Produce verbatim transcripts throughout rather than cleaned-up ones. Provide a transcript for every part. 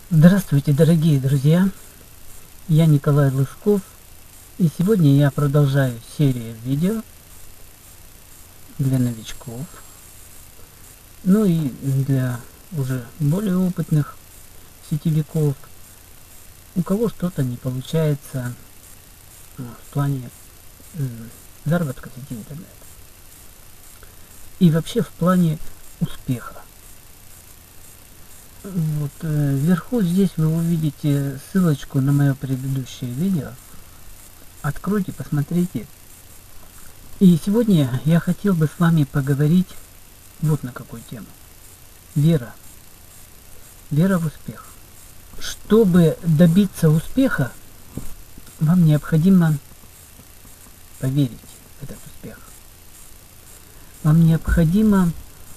Здравствуйте, дорогие друзья! Я Николай Лысков, и сегодня я продолжаю серию видео для новичков, ну и для уже более опытных сетевиков, у кого что-то не получается в плане заработка в сети интернет и вообще в плане успеха. Вот э, вверху здесь вы увидите ссылочку на мое предыдущее видео. Откройте, посмотрите. И сегодня я хотел бы с вами поговорить вот на какую тему. Вера. Вера в успех. Чтобы добиться успеха, вам необходимо поверить в этот успех. Вам необходимо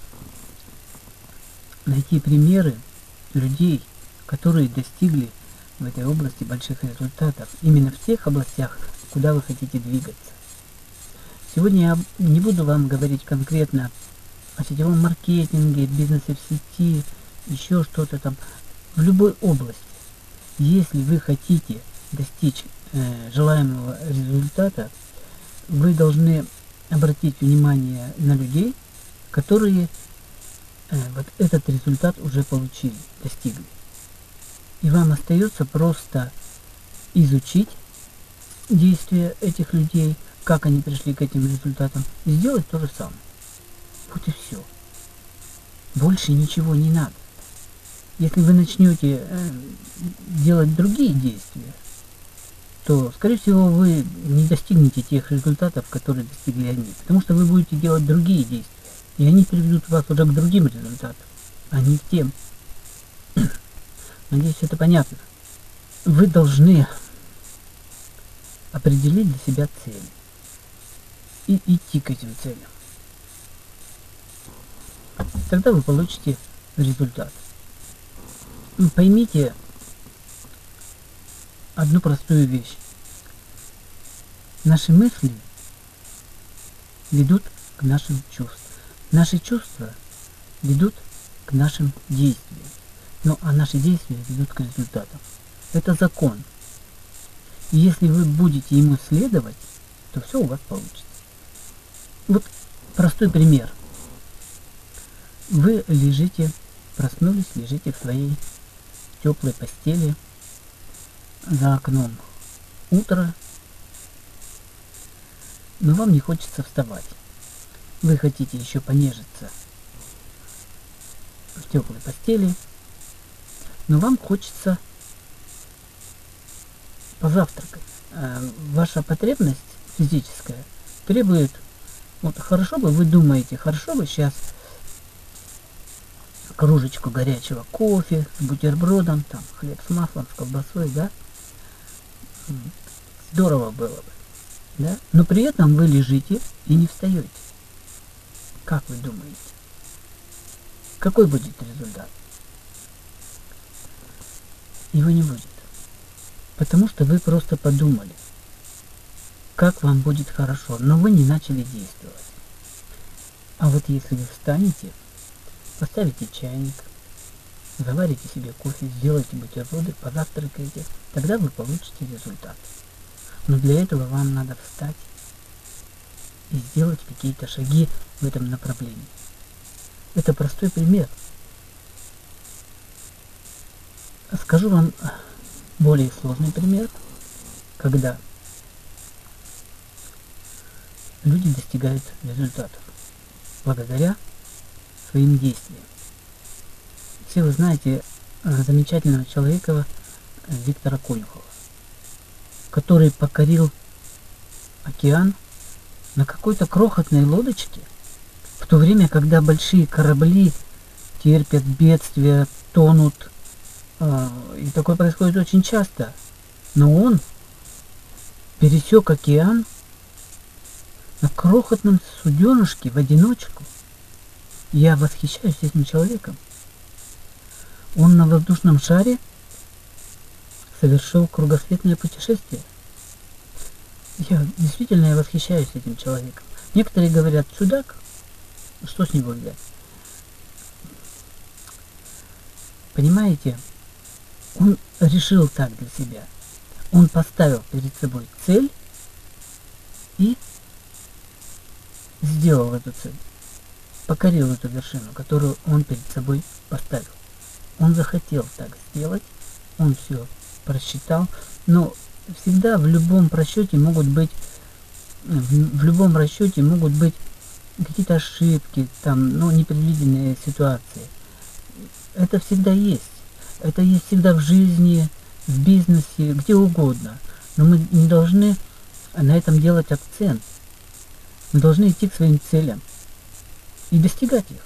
найти примеры людей, которые достигли в этой области больших результатов, именно в тех областях, куда вы хотите двигаться. Сегодня я не буду вам говорить конкретно о сетевом маркетинге, бизнесе в сети, еще что-то там, в любой области. Если вы хотите достичь э, желаемого результата, вы должны обратить внимание на людей, которые вот этот результат уже получили, достигли. И вам остается просто изучить действия этих людей, как они пришли к этим результатам, и сделать то же самое. Вот и все. Больше ничего не надо. Если вы начнете э, делать другие действия, то, скорее всего, вы не достигнете тех результатов, которые достигли они, потому что вы будете делать другие действия. И они приведут вас уже к другим результатам, а не к тем. Надеюсь, это понятно. Вы должны определить для себя цели и идти к этим целям. Тогда вы получите результат. Поймите одну простую вещь. Наши мысли ведут к нашим чувствам. Наши чувства ведут к нашим действиям, ну а наши действия ведут к результатам. Это закон. И если вы будете ему следовать, то все у вас получится. Вот простой пример. Вы лежите, проснулись, лежите в своей теплой постели, за окном утро, но вам не хочется вставать. Вы хотите еще понежиться в теплой постели, но вам хочется позавтракать. А ваша потребность физическая требует, вот хорошо бы, вы думаете, хорошо бы сейчас кружечку горячего кофе с бутербродом, там хлеб с маслом, с колбасой, да? Здорово было бы, да? Но при этом вы лежите и не встаете. Как вы думаете, какой будет результат? Его не будет. Потому что вы просто подумали, как вам будет хорошо, но вы не начали действовать. А вот если вы встанете, поставите чайник, заварите себе кофе, сделайте бутерброды, позавтракаете, тогда вы получите результат. Но для этого вам надо встать и сделать какие-то шаги в этом направлении. Это простой пример. Скажу вам более сложный пример, когда люди достигают результатов благодаря своим действиям. Все вы знаете замечательного человека Виктора Конюхова, который покорил океан на какой-то крохотной лодочке, в то время, когда большие корабли терпят бедствия, тонут, э, и такое происходит очень часто. Но он пересек океан на крохотном суденышке в одиночку. Я восхищаюсь этим человеком. Он на воздушном шаре совершил кругосветное путешествие. Я действительно я восхищаюсь этим человеком. Некоторые говорят, чудак, что с него взять? Понимаете, Он решил так для себя. Он поставил перед собой цель и сделал эту цель. Покорил эту вершину, которую он перед собой поставил. Он захотел так сделать, он все просчитал, но всегда в любом просчете могут быть, в, в любом расчете могут быть какие-то ошибки, там, ну, непредвиденные ситуации. Это всегда есть. Это есть всегда в жизни, в бизнесе, где угодно. Но мы не должны на этом делать акцент. Мы должны идти к своим целям и достигать их.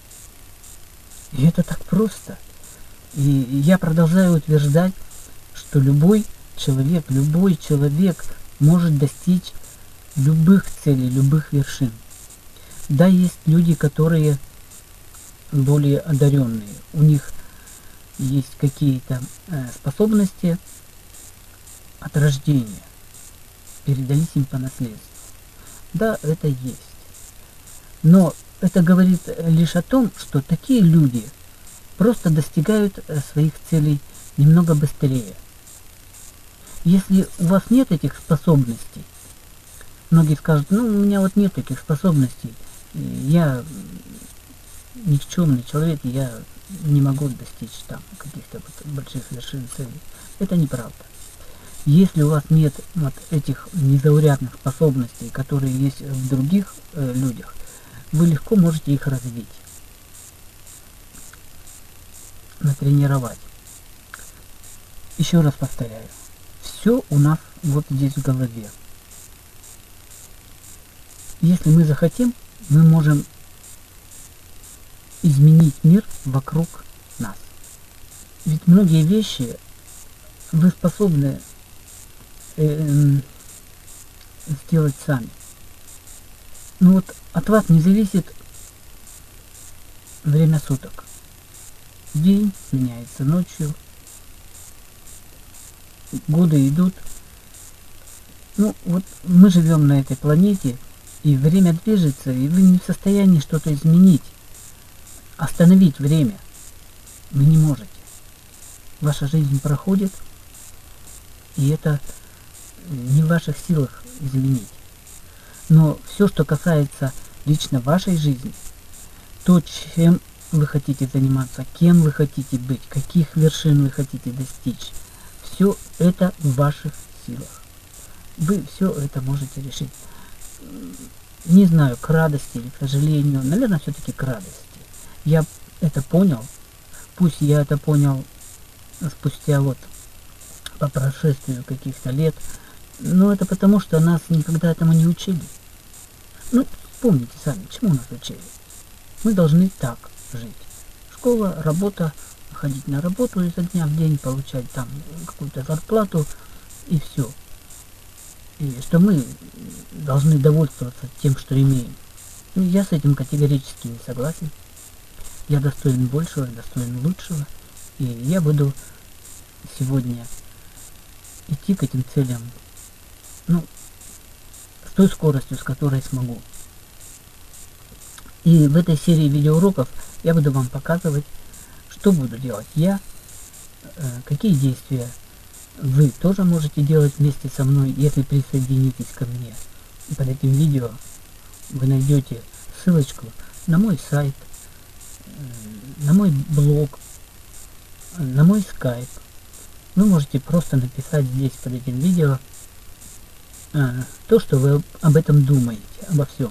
И это так просто. И я продолжаю утверждать, что любой человек, любой человек может достичь любых целей, любых вершин. Да, есть люди, которые более одаренные. У них есть какие-то э, способности от рождения, передались им по наследству. Да, это есть. Но это говорит лишь о том, что такие люди просто достигают э, своих целей немного быстрее. Если у вас нет этих способностей, многие скажут, ну, у меня вот нет таких способностей, я никчемный человек, я не могу достичь там каких-то вот больших вершин целей. Это неправда. Если у вас нет вот этих незаурядных способностей, которые есть в других э, людях, вы легко можете их развить, натренировать. Еще раз повторяю, все у нас вот здесь в голове. Если мы захотим, мы можем изменить мир вокруг нас. Ведь многие вещи вы способны э, сделать сами. Но вот от вас не зависит время суток. День меняется ночью, годы идут. Ну вот мы живем на этой планете, и время движется, и вы не в состоянии что-то изменить. Остановить время вы не можете. Ваша жизнь проходит, и это не в ваших силах изменить. Но все, что касается лично вашей жизни, то, чем вы хотите заниматься, кем вы хотите быть, каких вершин вы хотите достичь, все это в ваших силах. Вы все это можете решить. Не знаю, к радости или к сожалению, наверное, все-таки к радости. Я это понял, пусть я это понял спустя вот по прошествию каких-то лет, но это потому, что нас никогда этому не учили. Ну, вспомните сами, чему нас учили. Мы должны так жить. Школа, работа, ходить на работу изо дня в день, получать там какую-то зарплату и все. И что мы должны довольствоваться тем, что имеем. И я с этим категорически не согласен. Я достоин большего, достоин лучшего. И я буду сегодня идти к этим целям, ну, с той скоростью, с которой смогу. И в этой серии видеоуроков я буду вам показывать, что буду делать я, какие действия вы тоже можете делать вместе со мной, если присоединитесь ко мне. И под этим видео вы найдете ссылочку на мой сайт, на мой блог, на мой скайп. Вы можете просто написать здесь под этим видео а, то, что вы об этом думаете, обо всем.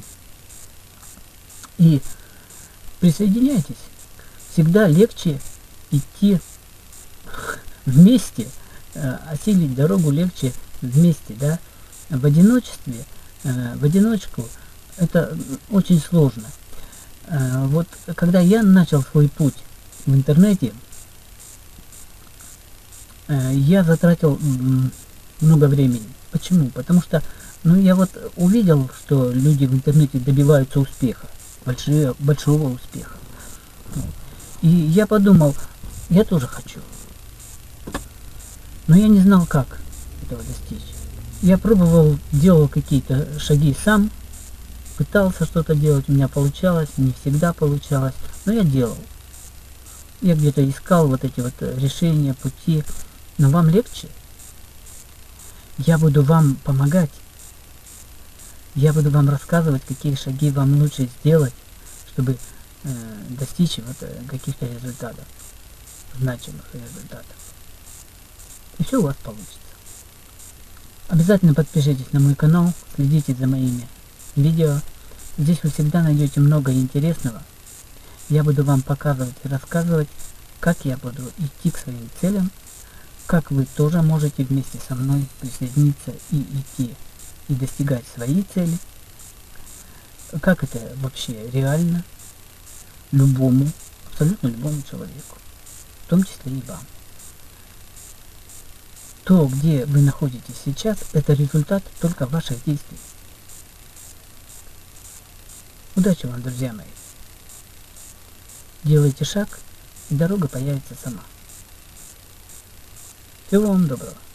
И присоединяйтесь. Всегда легче идти вместе, а, осилить дорогу легче вместе, да. В одиночестве, а, в одиночку это очень сложно. А, вот когда я начал свой путь в интернете, а, я затратил много времени. Почему? Потому что, ну, я вот увидел, что люди в интернете добиваются успеха, большие, большого успеха. И я подумал, я тоже хочу. Но я не знал, как этого достичь. Я пробовал, делал какие-то шаги сам, пытался что-то делать, у меня получалось, не всегда получалось, но я делал. я где-то искал вот эти вот решения, пути, но вам легче. Я буду вам помогать. Я буду вам рассказывать, какие шаги вам лучше сделать, чтобы э, достичь вот, э, каких-то результатов, значимых результатов. И все у вас получится. Обязательно подпишитесь на мой канал, следите за моими видео. Здесь вы всегда найдете много интересного. Я буду вам показывать и рассказывать, как я буду идти к своим целям, как вы тоже можете вместе со мной присоединиться и идти и достигать своей цели, как это вообще реально любому, абсолютно любому человеку, в том числе и вам. То, где вы находитесь сейчас, это результат только ваших действий. Удачи вам, друзья мои! Делайте шаг, и дорога появится сама. Всего вам доброго!